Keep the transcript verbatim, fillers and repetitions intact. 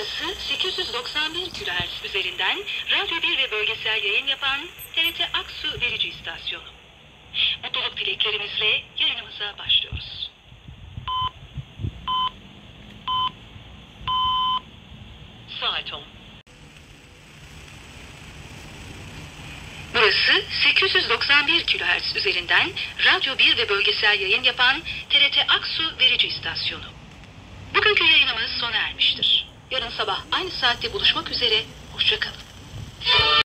Burası sekiz yüz doksan bir kilohertz üzerinden Radyo bir ve bölgesel yayın yapan T R T Aksu verici istasyonu. Mutluluk dileklerimizle yayınımıza başlıyoruz. Saat on. Burası sekiz yüz doksan bir kilohertz üzerinden Radyo bir ve bölgesel yayın yapan T R T Aksu verici istasyonu. Bugünkü yayınımız sona ermiştir. Yarın sabah aynı saatte buluşmak üzere, hoşça kalın.